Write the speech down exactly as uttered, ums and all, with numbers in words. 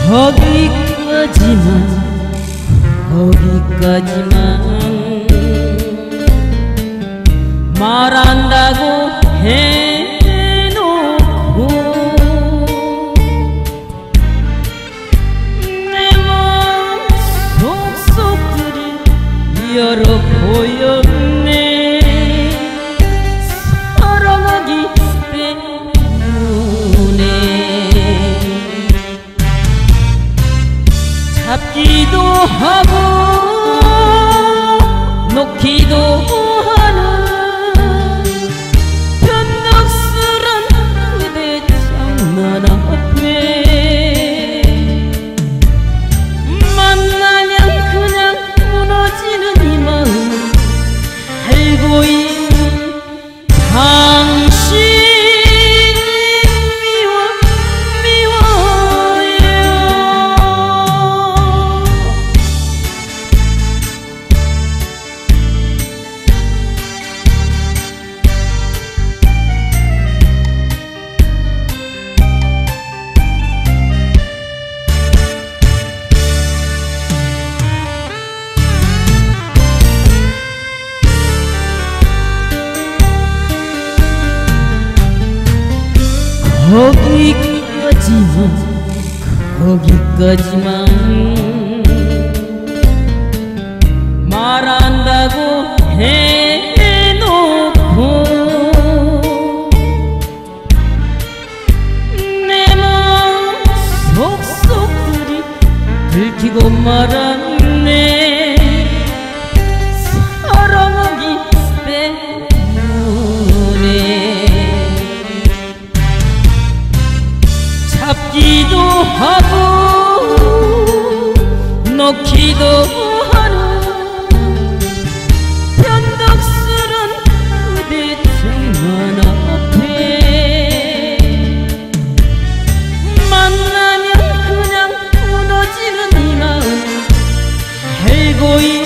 거기까지만 거기까지만 말한다고 해놓고 내 맘속 속들이 열어 보였네. 사랑하기 때문에 잡기도 하고 놓기도 하는 변덕스런 그대 장난 앞에 만나면 그냥 무너지는 이 마음 알고 있는 당신이 미워 미워요. 거기까지만 거기까지만 말한다고 해놓고 내 맘속 속들이 들키고 말았네. 사랑하기 때문에 잡기도 하고 놓기도 하는 변덕스런 그대 장난 앞에 만나면 그냥 무너지는 이 마음 알고 있는